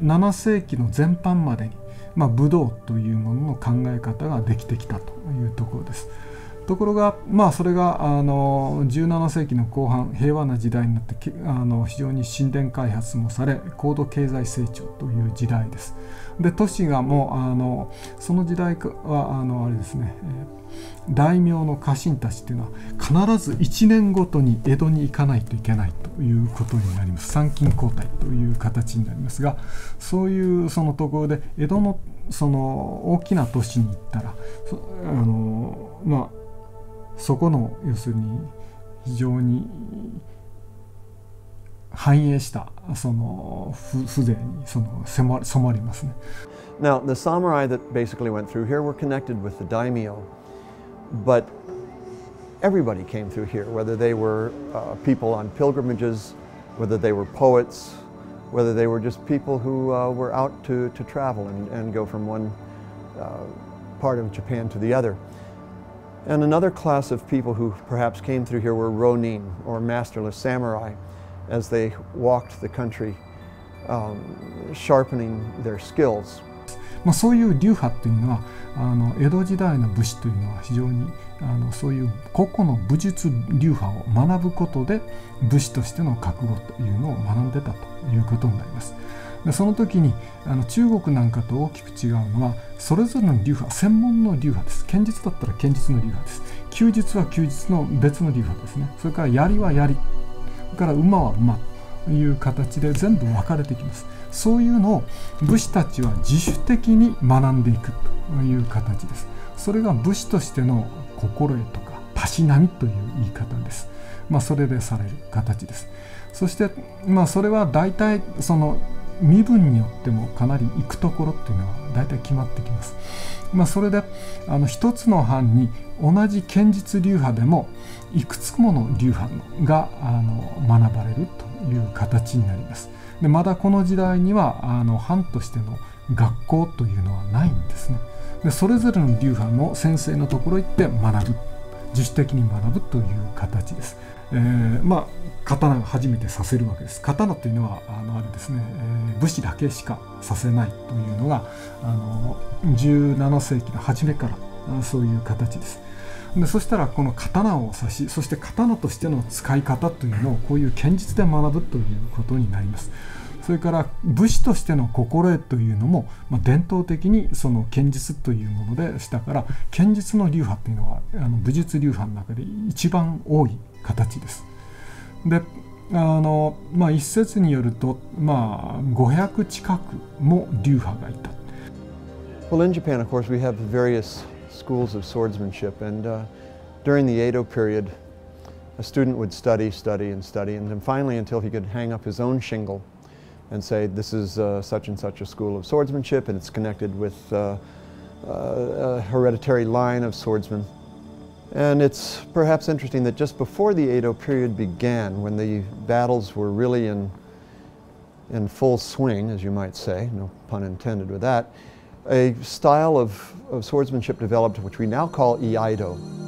17世紀の前半までに、武道というものの考え方ができてきたというところです。ところが、それが17世紀の後半、平和な時代になって非常に神殿開発もされ、高度経済成長という時代です。で、都市がもうその時代はあれですね、大名の家臣たちというのは必ず1年ごとに江戸に行かないといけないということになります。参勤交代という形になりますが、そういうそのところで江戸のその大きな都市に行ったらそこの要するに非常に繁栄したその風情に染まりますね。 Now, the samurai that basically went through here were connected with the daimyo, but everybody came through here, whether they were people on pilgrimages, whether they were poets, whether they were just people who were out to travel and go from one part of Japan to the other. And another class of people who perhaps came through here were ronin, or masterless samurai, as they walked the country, sharpening their skills. そういう流派というのは江戸時代の武士というのは非常にそういう個々の武術流派を学ぶことで武士としての覚悟というのを学んでたということになります。でその時に中国なんかと大きく違うのはそれぞれの流派、専門の流派です。剣術だったら剣術の流派です。弓術は弓術の別の流派ですね。それから槍は槍、それから馬は馬という形で全部分かれてきます。そういうのを武士たちは自主的に学んでいくという形です。それが武士としての心得とかたしなみという言い方です。それでされる形です。そしてそれは大体その身分によってもかなり行くところっていうのは大体決まってきます。それで一つの藩に同じ剣術流派でもいくつもの流派が学ばれるという形になります。でまだこの時代には藩としての学校というのはないんですね。でそれぞれの流派の先生のところに行って学ぶ、自主的に学ぶという形です。刀を初めてさせるわけです。刀というのはあれですね、武士だけしかさせないというのが17世紀の初めからそういう形です。でそしたらこの刀を指し、そして刀としての使い方というのをこういう剣術で学ぶということになります。それから武士としての心得というのも、伝統的にその剣術というものでしたから、剣術の流派というのは武術流派の中で一番多い形です。で一説によると、500近くも流派がいた。 Well, in Japan, of course, we have various schools of swordsmanship, and during the Edo period, a student would study, and then finally until he could hang up his own shingle and say, this is such and such a school of swordsmanship, and it's connected with a hereditary line of swordsmen. And it's perhaps interesting that just before the Edo period began, when the battles were really in full swing, as you might say, no pun intended with that, a style of swordsmanship developed which we now call Iaido.